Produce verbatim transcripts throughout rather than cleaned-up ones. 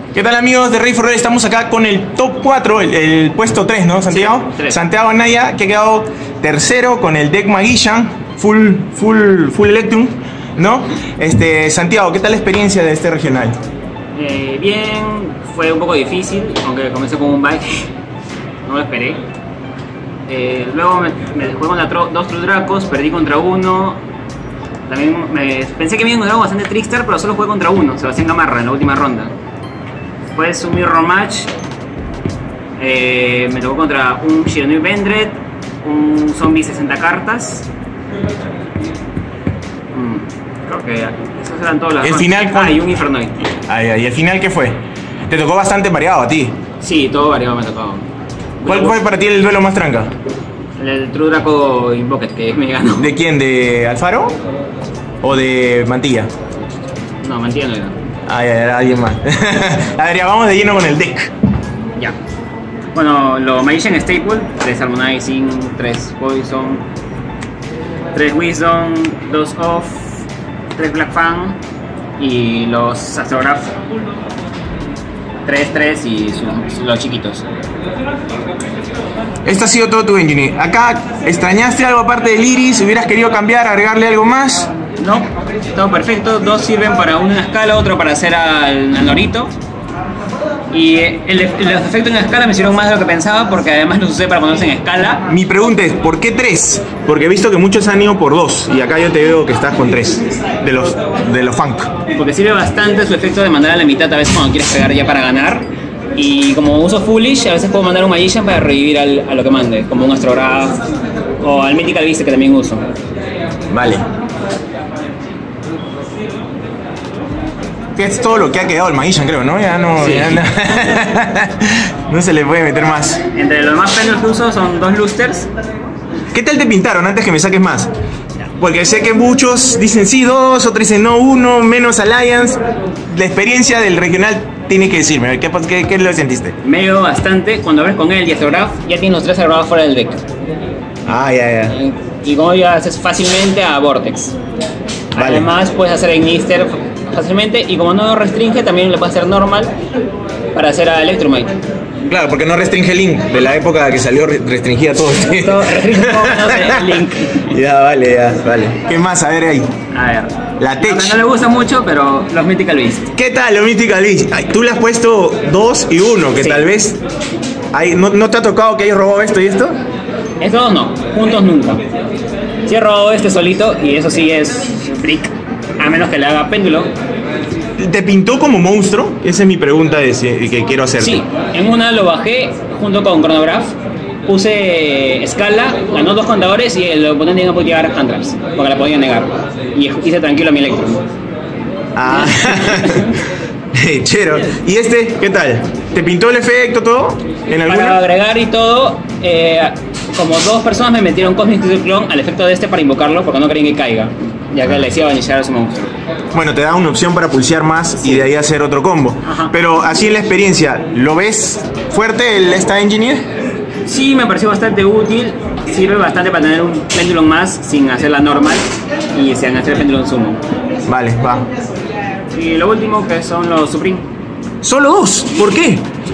¿Qué tal amigos de Ready for Rally? Estamos acá con el top cuatro, el, el puesto tres, ¿no, Santiago? Sí, tres. Santiago Anaya, que ha quedado tercero con el deck Magician, full, full, full Electrum, ¿no? Este, Santiago, ¿qué tal la experiencia de este regional? Eh, bien, fue un poco difícil, aunque comencé con un bike, no lo esperé. Eh, luego me, me jugué contra tro, dos True Dracos, perdí contra uno. También me, pensé que me había encontrado bastante Trickster, pero solo jugué contra uno, Sebastián Gamarra, en la última ronda. Después un Mirror Match, eh, me tocó contra un Shiranui Vendred, un Zombie sesenta cartas. Mm, creo que esas eran todas las El rondas. final, Ah, y un Infernoid. Ay, ay, ¿y el final qué fue? Te tocó bastante variado a ti. Sí, todo variado me tocó. ¿Cuál fue para ti el duelo más tranca? El, el True Draco Invoker que me ganó. ¿De quién? ¿De Alfaro? ¿O de Mantilla? No, mentira no era. Ay, ay, ay, alguien más. A ver, ya vamos de lleno con el deck. Ya. Bueno, lo Magician Staple, tres Harmonizing, tres Poison, tres Wisdom, dos Off, tres Black Fang y los Astrograph, tres, tres y sus, los chiquitos. Esto ha sido todo tu engine. Acá, ¿extrañaste algo aparte del Iris? ¿Hubieras querido cambiar, agregarle algo más? No, todo perfecto. Dos sirven para uno en escala, otro para hacer al, al Norito. Y el, los efectos en escala me hicieron más de lo que pensaba, porque además los usé para ponerse en escala. Mi pregunta es, ¿por qué tres? Porque he visto que muchos han ido por dos y acá yo te veo que estás con tres de los, de los funk. Porque sirve bastante su efecto de mandar a la mitad a veces cuando quieres pegar ya para ganar. Y como uso Foolish, a veces puedo mandar un Magician para revivir al, a lo que mande, como un Astrograph o al Mythical Beast que también uso. Vale. Que es todo lo que ha quedado el Magician, creo, ¿no? Ya no, Sí. ya no, no se le puede meter más. Entre los más pelos que uso son dos Lusters. ¿Qué tal te pintaron antes que me saques más? Porque sé que muchos dicen sí, dos, otros dicen no, uno, menos Alliance. La experiencia del regional tiene que decirme, ¿qué, qué, qué lo sentiste? Me ayudó bastante. Cuando abres con él y Astrograph, ya tienes los tres Astrograph fuera del deck. Ah, ya, ya. Y como ya haces fácilmente a Vortex. Vale. Además puedes hacer Ignister fácilmente, y como no restringe, también lo puedes hacer normal para hacer a Electromite. Claro, porque no restringe Link. De la época que salió re- restringía todo. Todo restringe todo menos el Link. Ya, vale, ya, vale. ¿Qué más? A ver ahí. A ver. La Tech. No, no le gusta mucho, pero los Mythical Beast. ¿Qué tal lo Mythical Beast? Ay, tú le has puesto dos y uno, que Sí. tal vez... Ay, ¿no, ¿No te ha tocado que hayas robado esto y esto? Estos no, juntos nunca. Si he robado este solito, y eso sí es freak, a menos que le haga péndulo. ¿Te pintó como monstruo? Esa es mi pregunta de si- que quiero hacerte. Sí, en una lo bajé junto con Chronograph, puse escala, ganó dos contadores y el oponente no podía llevar hand traps, porque la podía negar. Y hice tranquilo a mi Electrum. Ah, chero. ¿Y este qué tal? ¿Te pintó el efecto todo? ¿En Para alguna? agregar y todo, eh, como dos personas me metieron Cosmic Cyclone al efecto de este para invocarlo, porque no querían que caiga, ya que le decía vanillar a su monstruo. Bueno, te da una opción para pulsear más y de ahí hacer otro combo. Ajá. Pero así en la experiencia, ¿lo ves fuerte el esta Engineer? Sí, me pareció bastante útil, sirve bastante para tener un Pendulum más sin hacerla normal y sin hacer Pendulum Summon. Vale, va. Y lo último que son los Supreme. ¿Solo dos? ¿Por qué?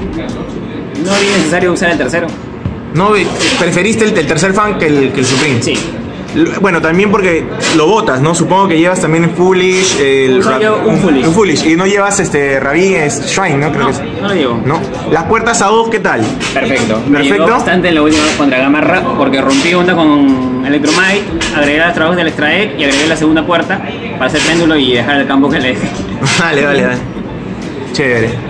No vi necesario usar el tercero. ¿No ve- preferiste el, el tercer fan que el, que el Supreme? Sí. L- Bueno, también porque lo botas, ¿no? Supongo que llevas también el Foolish, el Uso Ra- yo un Foolish. Un Foolish. Y no llevas este Rabí es Shrine, ¿no? Creo No, que es. no lo llevo. ¿No? Las puertas a dos, ¿qué tal? Perfecto. Me Perfecto. ayudó bastante en la última contra Gamarra porque rompí onda con Electromite, agregué las trabajos del Extra Egg y agregué la segunda puerta para hacer péndulo y dejar el campo que le dejé. Vale, vale, vale. Chévere.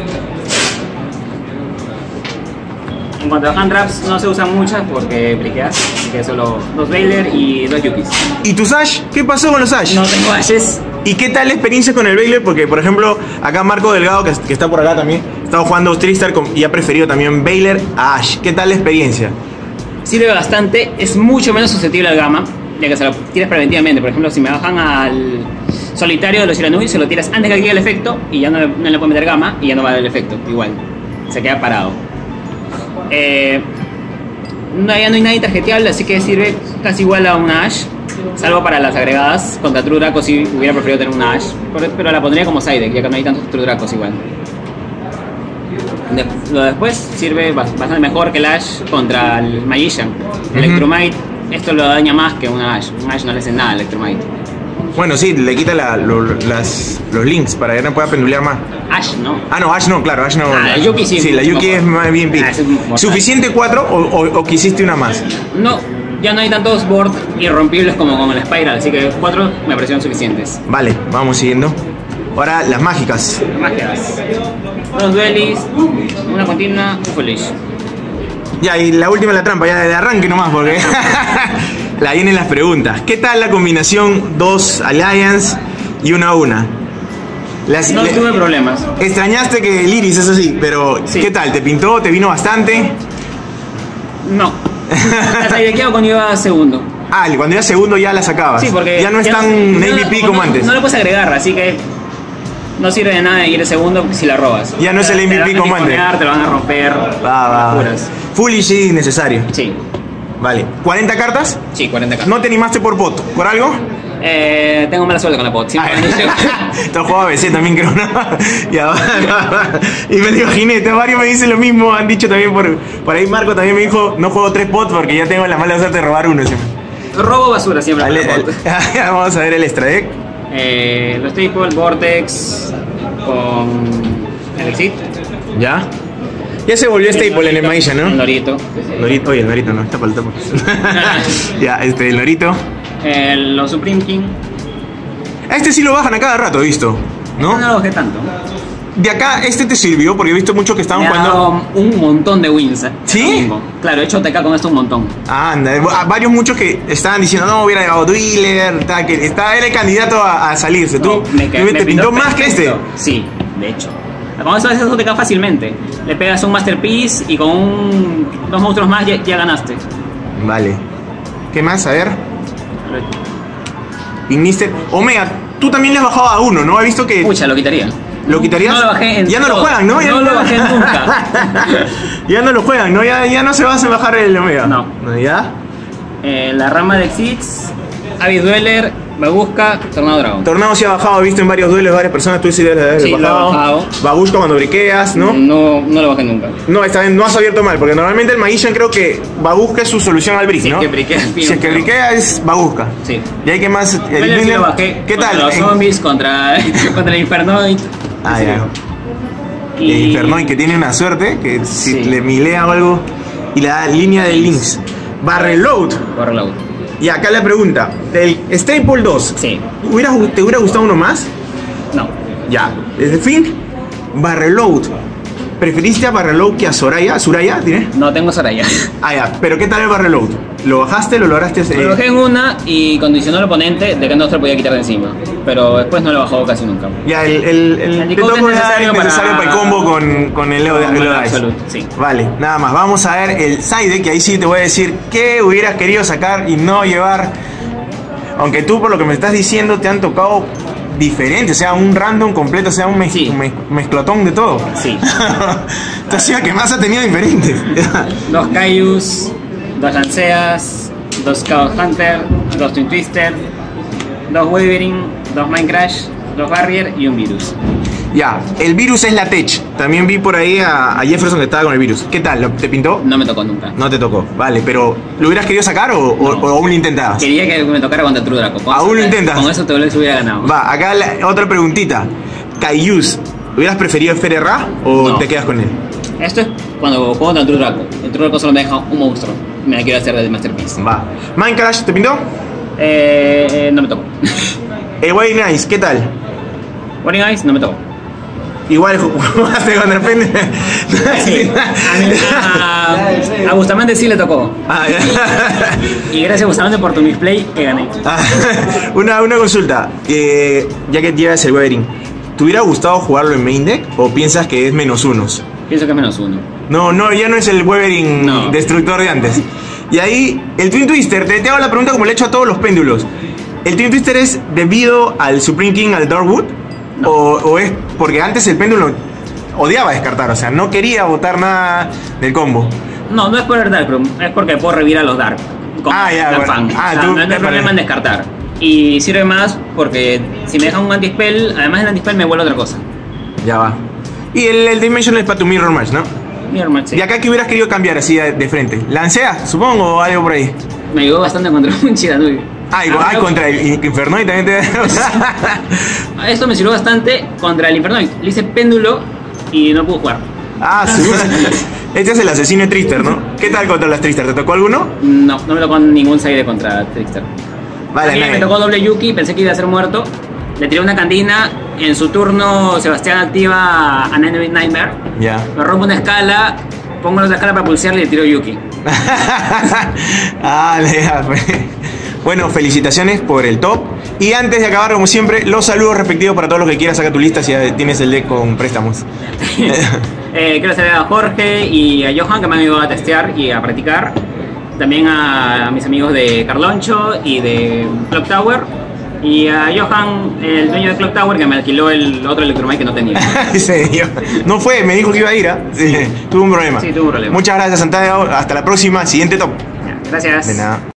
En cuanto a hand traps, no se usan muchas porque briqueas, así que solo dos Baylor y dos Yukis. ¿Y tus Ash? ¿Qué pasó con los Ash? No tengo ashes. ¿Y qué tal la experiencia con el Baylor? Porque, por ejemplo, acá Marco Delgado, que, que está por acá también, estaba jugando Tristar con- y ha preferido también Baylor a Ash. ¿Qué tal la experiencia? Sirve bastante, es mucho menos susceptible al gamma, ya que se lo tiras preventivamente. Por ejemplo, si me bajan al solitario de los Shiranui, se lo tiras antes que llegue el efecto y ya no le, no le puedes meter gamma y ya no va a dar el efecto, igual. Se queda parado. Eh, no, ya no hay nada tarjeteable, así que sirve casi igual a una Ash, salvo para las agregadas. Contra True Draco si hubiera preferido tener una Ash, pero la pondría como side deck, ya que no hay tantos True Dracos igual. De- lo después sirve bas- bastante mejor que el Ash contra el Magician. Ujú. Electromite, esto lo daña más que un Ash. Un Ash no le hace nada al Electromite. Bueno, sí, le quita la- lo- las, los links para que no pueda pendulear más. Ash, ¿no? Ah, no, Ash no, claro, Ash no. Ah, la Yuki sí. Sí, la Yuki es más bien pi- Ah, ese es mortal. ¿Suficiente cuatro o, o, o quisiste una más? No, ya no hay tantos board irrompibles como con el Spiral, así que cuatro me parecieron suficientes. Vale, vamos siguiendo. Ahora las mágicas. Más que das. Unos duelis, una continua, un foolish. Ya, y la última la trampa, ya de arranque nomás, porque la vienen las preguntas. ¿Qué tal la combinación dos Alliance y una a una? Las- No le- tuve problemas. Extrañaste que el Iris, eso sí, pero Sí. ¿qué tal? ¿Te pintó? ¿Te vino bastante? No. La sidequeaba cuando iba segundo. Ah, cuando era segundo ya la sacabas. Sí, porque. ya no es tan ya A V P no- como no- antes. No lo puedes agregar, así que. No sirve de nada ir segundo si la robas. Ya no es el Te- M V P te van a como antes. ticonear, te lo van a romper. Va, va. Puras. Full y sí, necesario. Sí, Vale. ¿cuarenta cartas? sí, cuarenta k. ¿No te animaste por pot? ¿Por algo? Eh, tengo mala suerte con la pot. Siempre Ah, cuando llego- Tú has jugado A B C también, creo, ¿no? Ya va, va, va. Y me dijo jinete, varios me dicen lo mismo, han dicho también por, por ahí Marco también me dijo, no juego tres pots porque ya tengo la mala suerte de robar uno siempre. Robo basura siempre con Ale- la pot. al- Vamos a ver el extra deck. Eh, los Staple, Vortex con el Exit. ¿Ya? Ya se volvió staple en el Maisha, El ¿no? Norito. Lorito, oye, el Lorito no, está para el tapo. Ya, este, el Lorito. El, los Supreme King. A este sí lo bajan a cada rato, he visto, No, ¿no? lo bajé tanto. De acá, este te sirvió porque he visto mucho que estaban Me ha jugando. dado un montón de wins. ¿eh? ¿Sí? Lo mismo. Claro, he hecho T K con esto un montón. Anda, a varios muchos que estaban diciendo, no, hubiera llevado Driller, tal, que estaba, era el candidato a, a salirse. Tú, No, me, ca- tú me te pintó más que perfecto. este. Sí, de hecho. Con eso haces T K fácilmente. Le pegas un Masterpiece y con un, dos monstruos más ya, ya ganaste. Vale. ¿Qué más? A ver. Ignister. Omega, tú también le has bajado a uno, ¿no? He visto que. Pucha, lo quitaría. ¿Lo quitarías? No lo bajé en Ya no lo todo. juegan, ¿no? Ya No lo bajé nunca. Ya no lo juegan, ¿no? Ya, ya no se va a bajar el Omega. No. ¿Ya? Eh, la rama de Exits, Abyss Dweller, Babushka, Tornado Dragon. Tornado se ha bajado, he visto en varios duelos, varias personas, tú sí debes de haberlo Sí, lo he bajado. bajado. Babushka cuando briqueas, ¿no? No, no lo bajé nunca. No, esta vez no has abierto mal, porque normalmente el Magician creo que Babushka es su solución al brick, Si es ¿no? que briquea, si es que pero- briquea es Babushka. Sí. Y hay que más. el Dweller sí Minion- lo bajé. ¿Qué contra tal? Los En- zombies, contra, contra el Infernoid. Ah, ya. Y... El Infernoid que tiene una suerte, que si Sí. le milea o algo y le da línea de links. Barreload. Warload. Y acá la pregunta, del Staple dos, Sí. ¿hubiera- ¿te hubiera gustado uno más? No. Ya. Desde fin, Barreload. ¿Preferiste a Barreload que a Soraya? ¿Suraya? Diré. No tengo Soraya. Ah, ya. Pero ¿qué tal el Barreload? ¿Lo bajaste? ¿Lo lograste? eh? Lo bajé en una y condicionó al oponente de que no se lo podía quitar de encima. Pero después no lo he bajado casi nunca. Ya, el, el, el, El te decode toco es ya necesario es necesario para, para- el combo con, con el Leo de Con el el Leo Dice. Absolute, sí. Vale, nada más. Vamos a ver el side, que ahí sí te voy a decir qué hubieras querido sacar y no llevar. Aunque tú, por lo que me estás diciendo, te han tocado diferente, o sea, un random completo, o sea, un mez- Sí. mez- mezclotón de todo. Sí. Tú has sido el que más ha tenido diferentes. Dos Kaijus, dos Lanceas, dos Chaos Hunter, dos Twin Twister, dos Wavering, dos Mind Crash, dos Barrier y un Virus. Ya, el virus es la tech. También vi por ahí a, a Jefferson que estaba con el virus. ¿Qué tal? ¿Lo- ¿Te pintó? No me tocó nunca. No te tocó, vale, pero ¿lo hubieras querido sacar o, o- No. o aún lo intentabas? Quería que me tocara contra True Draco. Con Aún eso- lo intentas. Con eso te lo hubiera ganado. Va, acá la- otra preguntita. Kaijus, ¿hubieras preferido Esfera Ra o No. te quedas con él? Esto es cuando juego contra True Draco. El True Draco solo me deja un monstruo. Me la quiero hacer de Masterpiece. Va. Minecraft, ¿te pintó? Eh, eh, no me tocó. El Way Nice, ¿qué tal? Warning Eyes, no me tocó. Igual jugaste con de repente. Sí. A, mí- a, a Bustamante sí le tocó. Ah, ya. Y gracias Bustamante por tu misplay que gané. Ah, una, una consulta. Eh, ya que llevas el Weathering, ¿te hubiera gustado jugarlo en main deck o piensas que es menos unos? Pienso que es menos uno. No, no, ya no es el Weathering No. destructor de antes. Y ahí, el Twin Twister, te, te hago la pregunta como le he hecho a todos los péndulos. ¿El Twin Twister es debido al Supreme King, al Darkwood? No. O, ¿O es porque antes el péndulo odiaba descartar? O sea, no quería botar nada del combo. No, no es por el Dark Room, es porque puedo revivir a los Dark. Como Ah, ya, Dark bueno. Fang. Ah, O sea, tú- no, no hay te problema parece. en descartar. Y sirve más porque si me dejan un anti-spell, además del anti-spell me vuelve otra cosa. Ya va. Y el, el Dimensional es para tu Mirror Match, ¿no? Mirror Match, sí. ¿Y acá qué hubieras querido cambiar así de, de frente? ¿Lancea, supongo, o algo por ahí? Me ayudó bastante contra un Chiranui. Ay, Ah, ay pero- contra el Infernoid también te... Esto me sirvió bastante contra el Infernoid. Le hice péndulo y no pudo jugar. Ah, sí. Este es el asesino de Trister, ¿no? ¿Qué tal contra las Trister? ¿Te tocó alguno? No, no me tocó ningún side contra Trickster. Vale, También me nadie. tocó doble Yuki, pensé que iba a ser muerto. Le tiré una cantina. En su turno, Sebastián activa a Nine Nightmare. Ya. Me rompo una escala. Pongo la otra escala para pulsearle y le tiro Yuki. Ah, ya, pues. Bueno, felicitaciones por el top. Y antes de acabar, como siempre, los saludos respectivos para todos los que quieras. Saca tu lista si ya tienes el deck con préstamos. Eh, quiero saludar a Jorge y a Johan que me han ayudado a testear y a practicar. También a mis amigos de Carloncho y de Clock Tower. Y a Johan, el dueño de Clock Tower, que me alquiló el otro Electromite que no tenía. Ese tío. No fue, me dijo que iba a ir. ¿ah? Sí, tuvo un problema. Sí, tuvo un problema. Muchas gracias, Santiago. Hasta la próxima. Siguiente top. Ya, gracias. De nada.